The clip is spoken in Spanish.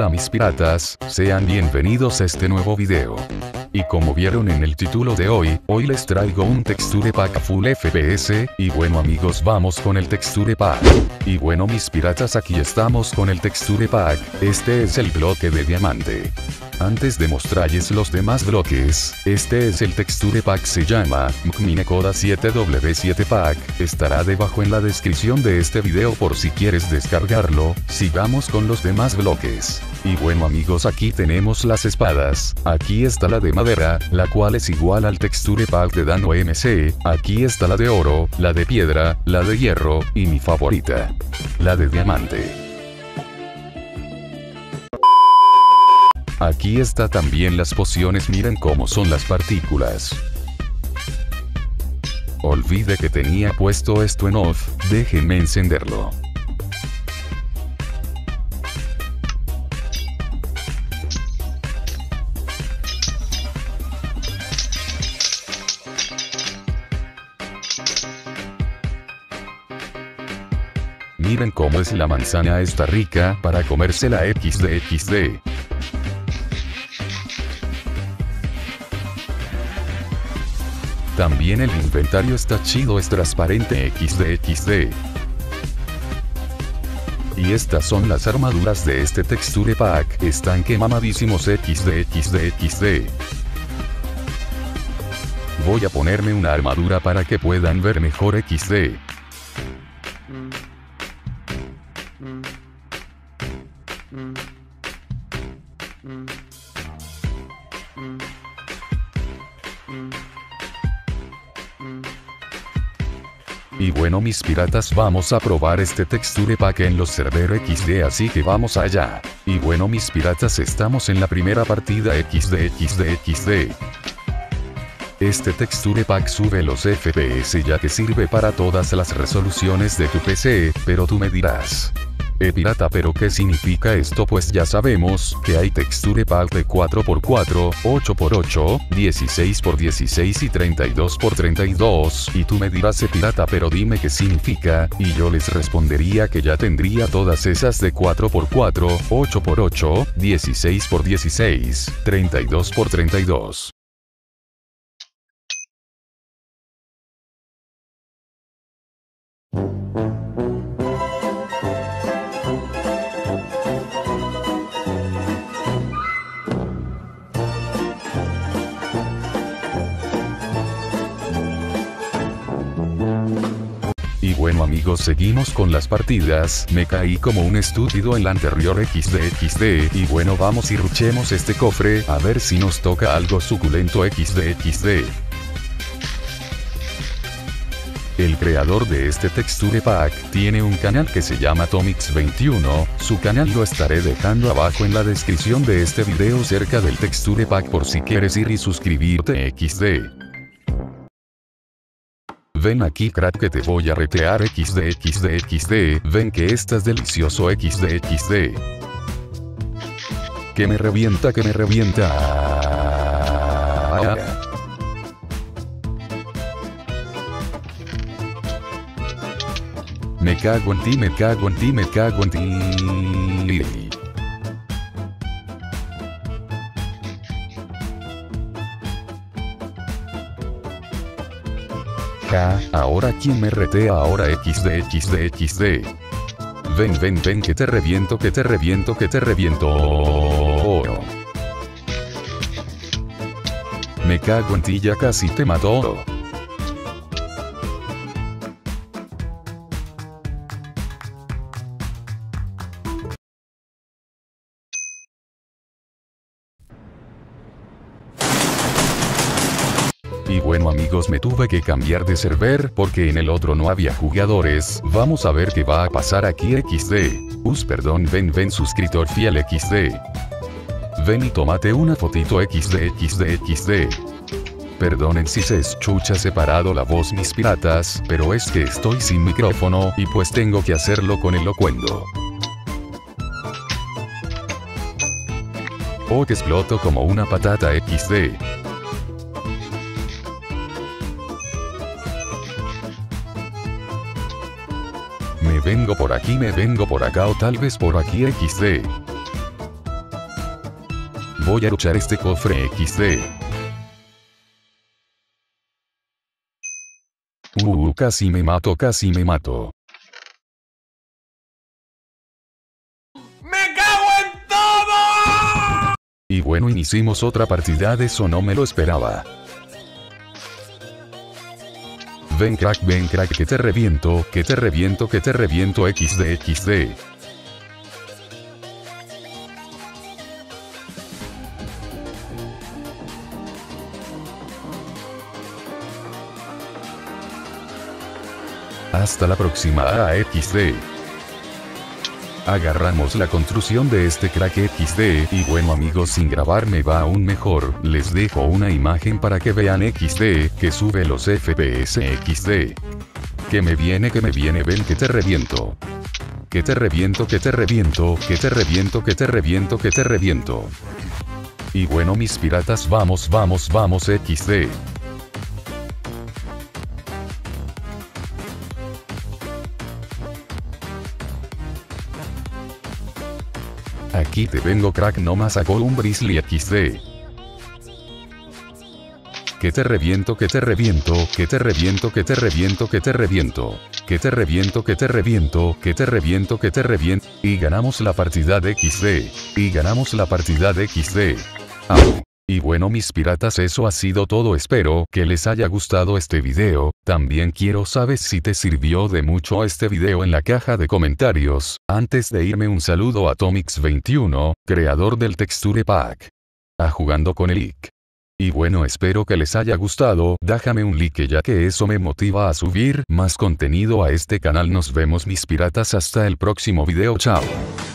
Hola mis piratas, sean bienvenidos a este nuevo video. Y como vieron en el título de hoy les traigo un texture pack full FPS, y bueno amigos vamos con el texture pack. Y bueno mis piratas aquí estamos con el texture pack, este es el bloque de diamante. Antes de mostrarles los demás bloques, este es el texture pack, se llama Mkminekoda 7W7 Pack, estará debajo en la descripción de este video por si quieres descargarlo. Sigamos con los demás bloques. Y bueno amigos, aquí tenemos las espadas, aquí está la de madera, la cual es igual al texture pack de Dano MC, aquí está la de oro, la de piedra, la de hierro, y mi favorita, la de diamante. Aquí está también las pociones, miren cómo son las partículas. Olvidé que tenía puesto esto en off, déjenme encenderlo. Miren cómo es la manzana, está rica para comérsela XD. También el inventario está chido, es transparente XD. Y estas son las armaduras de este texture pack, están que mamadísimos XD. Voy a ponerme una armadura para que puedan ver mejor XD. Y bueno mis piratas, vamos a probar este texture pack en los server XD, así que vamos allá. Y bueno mis piratas, estamos en la primera partida XD. Este texture pack sube los FPS ya que sirve para todas las resoluciones de tu PC, pero tú me dirás: pirata, ¿pero qué significa esto? Pues ya sabemos que hay texture pack de 4x4, 8x8, 16x16 y 32x32, y tú me dirás: pirata, pero dime qué significa, y yo les respondería que ya tendría todas esas de 4x4, 8x8, 16x16, 32x32. Y bueno amigos, seguimos con las partidas, me caí como un estúpido en la anterior XD, y bueno vamos y ruchemos este cofre, a ver si nos toca algo suculento XD. El creador de este texture pack tiene un canal que se llama Tomix21, su canal lo estaré dejando abajo en la descripción de este video cerca del texture pack por si quieres ir y suscribirte XD. Ven aquí crack que te voy a recrear XD, ven que estás delicioso XD. Que me revienta. Me cago en ti. Ahora quién me retea ahora XD. Ven que te reviento. Me cago en ti, ya casi te mató. Y bueno amigos, me tuve que cambiar de server porque en el otro no había jugadores. Vamos a ver qué va a pasar aquí XD. Perdón, ven suscriptor fiel XD. Ven y tómate una fotito XD. Perdonen si se escucha separado la voz mis piratas, pero es que estoy sin micrófono y pues tengo que hacerlo con el locuendo. Que exploto como una patata XD. Me vengo por aquí, me vengo por acá o tal vez por aquí XD. Voy a luchar este cofre XD. Casi me mato, casi me mato. ¡Me cago en todo! Y bueno, iniciamos otra partida, de eso no me lo esperaba. Ven crack, que te reviento, que te reviento, que te reviento, XD, XD. Hasta la próxima, XD. Agarramos la construcción de este crack XD, y bueno amigos, sin grabar me va aún mejor, les dejo una imagen para que vean XD, que sube los FPS XD. Que me viene, ven que te reviento. Que te reviento, que te reviento, que te reviento, que te reviento, que te reviento. Y bueno mis piratas, vamos, vamos, vamos XD. Aquí te vengo crack, no más sacó un Grizzly XD. Que te reviento, que te reviento, que te reviento, que te reviento, que te reviento. Que te reviento, que te reviento, que te reviento, que te reviento. Y ganamos la partida de XD. Y ganamos la partida de XD. Au. Y bueno mis piratas, eso ha sido todo, espero que les haya gustado este video. También quiero saber si te sirvió de mucho este video en la caja de comentarios. Antes de irme, un saludo a Tomix21, creador del Texture Pack. A Jugando con el IC. Y bueno, espero que les haya gustado, déjame un like ya que eso me motiva a subir más contenido a este canal. Nos vemos mis piratas hasta el próximo video, chao.